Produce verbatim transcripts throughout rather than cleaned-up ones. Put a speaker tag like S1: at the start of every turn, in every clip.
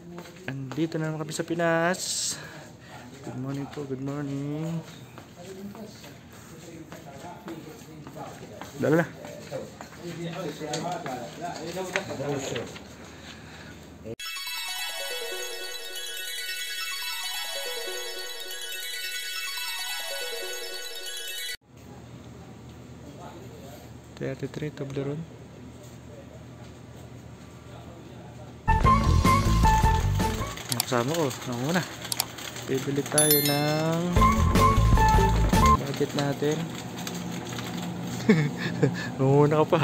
S1: Andito na naman kami sa Pinas. Good morning po, good morning. Dala na. thirty-three Toblerone. Ang kasama ko, ang una. Bibili tayo ng budget natin. Nunguna ka pa.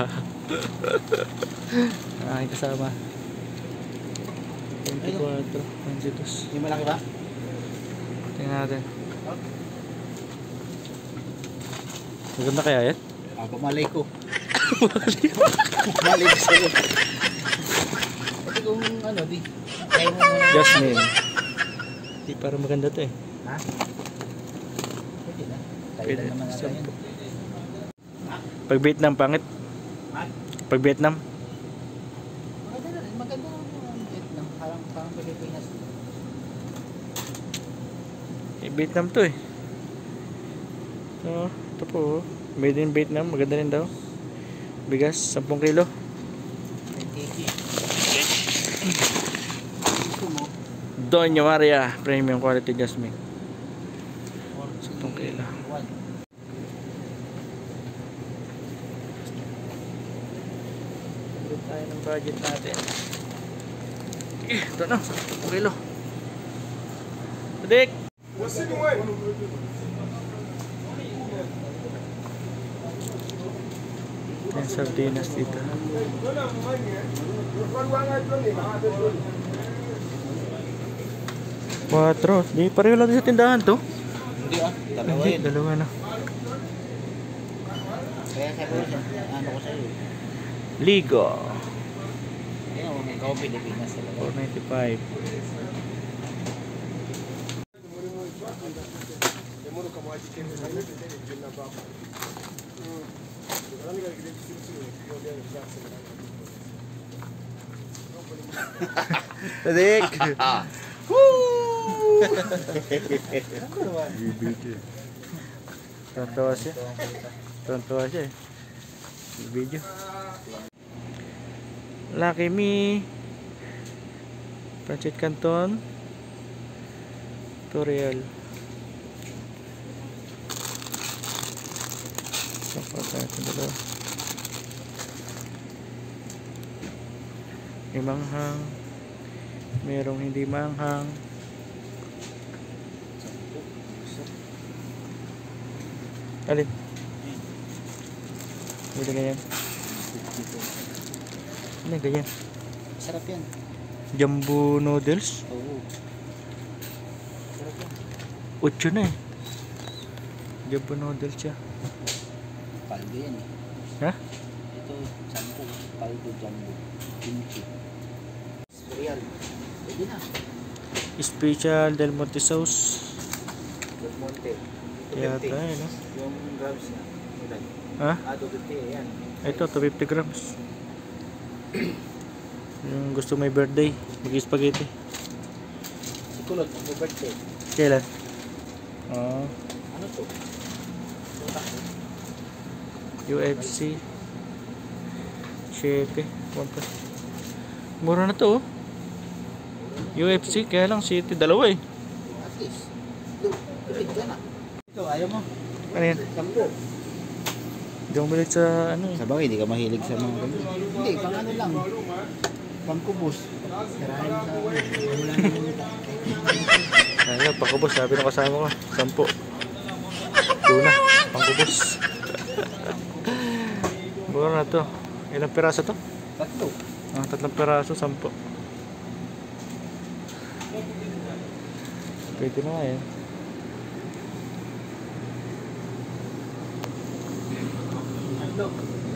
S1: Ang aking kasama. twenty-four, twenty-two.
S2: Yung malaki ba?
S1: Tingnan natin. Maganda kaya yan?
S2: Ah, pamalay ko. Pamalay ko sa'yo. Pati kung ano, di. Kaya mo muna.
S1: Jasmine. Di para maganda to eh.
S2: Ha? Pwede na. Tayo
S1: Pwede.
S2: lang naman natin yun.
S1: Pag Vietnam, pangit.
S2: Ha?
S1: Pag Vietnam.
S2: Maganda na rin. Maganda na rin. Vietnam. Parang, parang Pilipinas.
S1: Eh, Vietnam to eh. So, ito po. Made in Vietnam. Maganda rin daw. Bigas, ten kilo. Doña Maria Premium Quality Jasmine. ten kilo. Ito tayo ng budget natin. Eh, ito na. ten kilo. Adik! Yung sardinas dito. Quatro. Di pareho lang sa tindahan to.
S2: Hindi ah. Dalawa
S1: Hindi,
S2: yun.
S1: dalawa na.
S2: Kaya sabi ko siya, ano ko sa'yo.
S1: Ligo.
S2: Kaya mo, ikaw Pilipinas talaga.
S1: four ninety-five. Adik! Tontawa siya. Tontawa siya eh. Video. Lucky Me. Pancit Canton. Tutorial. Sapa tayo ito dalawa. May manghang. Merong hindi manghang. Alin? Hindi ganyan. Ano ganyan?
S2: Sarap yan.
S1: Jumbo noodles.
S2: Oo. Sarap yan.
S1: Ocho na eh. Jumbo noodles siya.
S2: Paldo yan eh.
S1: Ha?
S2: Ito, sampo. Paldo, jumbo. Kimchi. Real. Pwede na.
S1: Special Del Monte sauce.
S2: Del Monte.
S1: Kaya tayo no?
S2: Yung grams na. Ilan?
S1: Ha?
S2: Ah, two fifty yan.
S1: Ito, two fifty grams. Yung gusto may birthday, mag-spaghetti.
S2: Si Kulot, may birthday.
S1: Kailan? Oh,
S2: Ano to?
S1: U F C. Chepe. Mura na to oh. U F C, kaya lang City, dalawa eh.
S2: At least. Look, tipid ka na. Ito, ayaw mo.
S1: Ano yan?
S2: Sampo.
S1: Hindi ako malit sa ano eh.
S2: Sabagay, hindi ka mahilig sa mga ganun. Hindi, pang ano lang. Pang kubos. Sirahin sa wala na
S1: Ayun, pangkubos, sabi ng kasama ko. Sampo. Tuna, pangkubos. Mura na to. Ilang piraso to?
S2: Tatlo.
S1: Ah, tatlong piraso, sampo. Pwede na nga yan.
S2: Tatlo.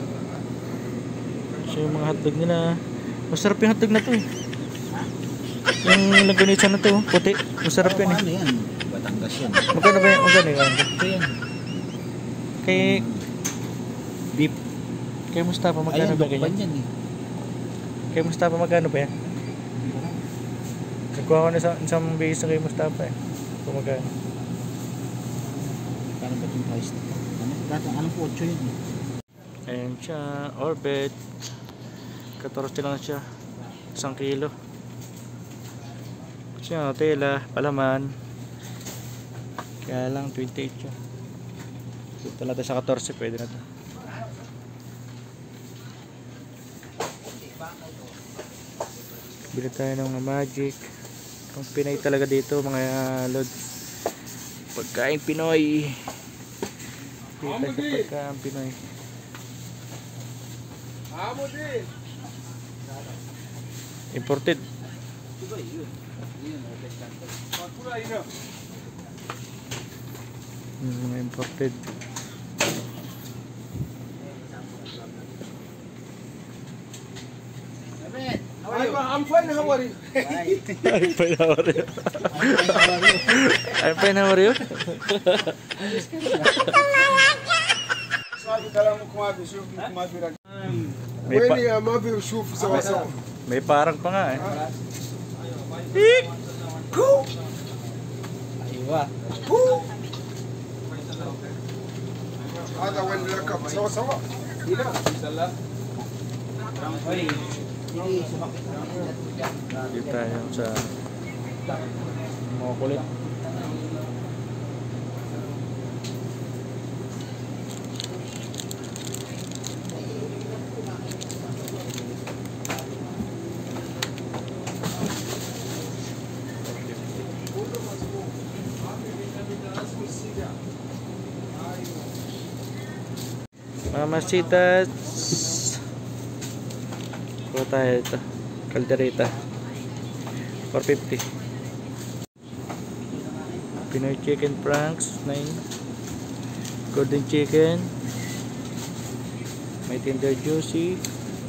S1: So yung mga hotdog nila, masarap yung hotdog na to eh. Yung laganisa na to, puti. Masarap yan eh.
S2: Ano yan? Batangas yan.
S1: Magkano ba yan? Magkano yan?
S2: Ito yan.
S1: Kay,
S2: Beef.
S1: kay Mustafa, magkano
S2: Ayan,
S1: ba
S2: dokpan
S1: ganyan?
S2: yan eh.
S1: Kay Mustafa, magkano ba yan? Kuha ko na isang, isang base na kay Mustafa eh. Kumagano.
S2: Paano ba itong price nito? Ano? Dati, anong kotso yun eh?
S1: Ayan siya, Orbit. fourteen lang siya. Isang kilo. Siya, tela, palaman. Kaya lang, twenty-eight siya. Ito natin sa fourteen, pwede na to. Bili tayo ng mga magic. Ang Pinoy talaga dito, mga lods. Pagkain Pinoy. Kita sa pagkain Pinoy. Imported. Hmm, imported.
S3: I'm fine, how are you?
S1: I'm fine, how are you? I'm fine, how are you? May, pa may parang pa nga eh.
S2: Aywa.
S3: هذا وين الركب سوا سوا هنا
S1: Dito tayo sa mga kulit. Mga masitas. Kuha tayo ito. Caldereta. four fifty. Pinoy chicken franks nine. Golden chicken. May tender juicy.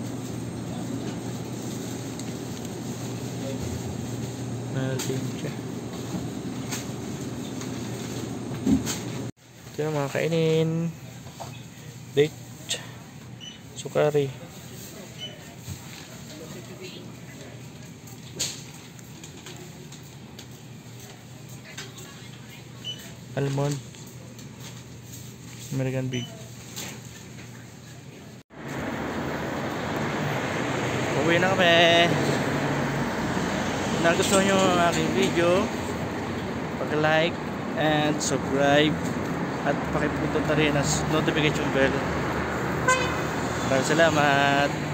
S1: Mahal din siya. Ito yung mga kainin. Date. Sukari. Almond. American Big. Uwi na kami. Kung nagustuhan nyo ang aking video, pag-like and subscribe at pakipindot na rin ang notification bell. Maraming salamat.